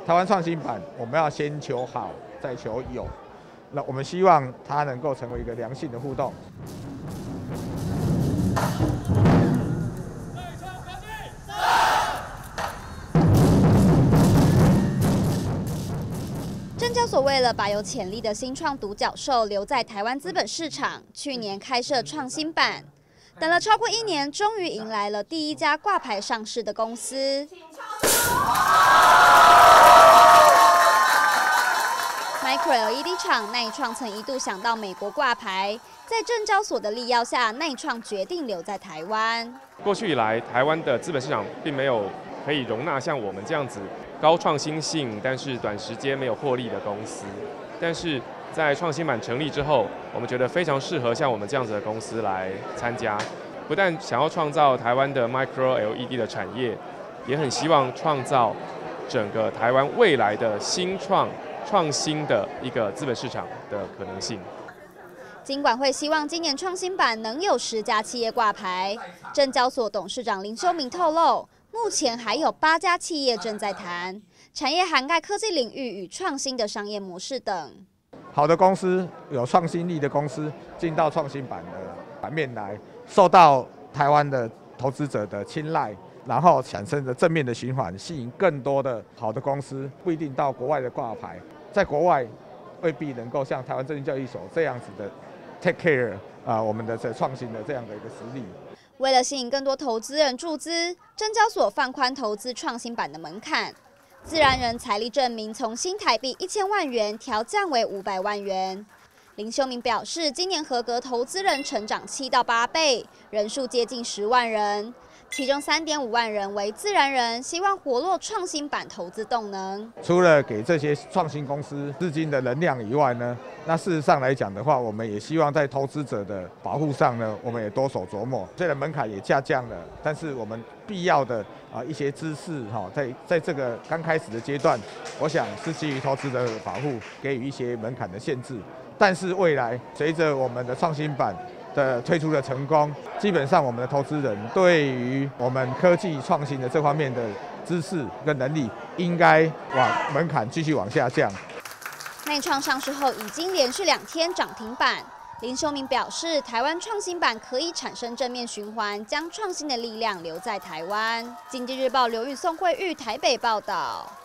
台湾创新版我们要先求好，再求有。那我们希望它能够成为一个良性的互动。 证交所为了把有潜力的新创独角兽留在台湾资本市场，去年开设创新版，等了超过1年，终于迎来了第一家挂牌上市的公司。Micro LED 厂耐创曾一度想到美国挂牌，在证交所的力邀下，耐创决定留在台湾。 过去以来，台湾的资本市场并没有可以容纳像我们这样子高创新性，但是短时间没有获利的公司。但是在创新版成立之后，我们觉得非常适合像我们这样子的公司来参加。不但想要创造台湾的 Micro LED 的产业，也很希望创造整个台湾未来的创新的一个资本市场的可能性。 金管会希望今年创新版能有10家企业挂牌。证交所董事长林修明透露，目前还有8家企业正在谈，产业涵盖科技领域与创新的商业模式等。 好的公司，有创新力的公司进到创新版的版面来，受到台湾的投资者的青睐。然后产生的正面的循环，吸引更多的好的公司，不一定到国外的挂牌，在国外未必能够像台湾证券交易所这样子的 take care 我们的创新的这样的一个实力。 为了吸引更多投资人注资，证交所放宽投资创新版的门槛，自然人财力证明从新台币1000万元调降为500万元。林修明表示，今年合格投资人成长7到8倍，人数接近10万人。其中3.5万人为自然人，希望活络创新版投资动能。 除了给这些创新公司资金的能量以外呢，那事实上来讲的话，我们也希望在投资者的保护上呢，我们也多手琢磨。虽然门槛也下降了，但是我们必要的一些知识在这个刚开始的阶段，我想是基于投资者的保护，给予一些门槛的限制。但是未来随着我们的创新版的推出的成功，基本上我们的投资人对于我们科技创新的这方面的知识跟能力，应该门槛继续往下降。 耐创上市后已经连续2天涨停板。林修明表示，台湾创新版可以产生正面循环，将创新的力量留在台湾。经济日报刘玉、宋慧玉台北报道。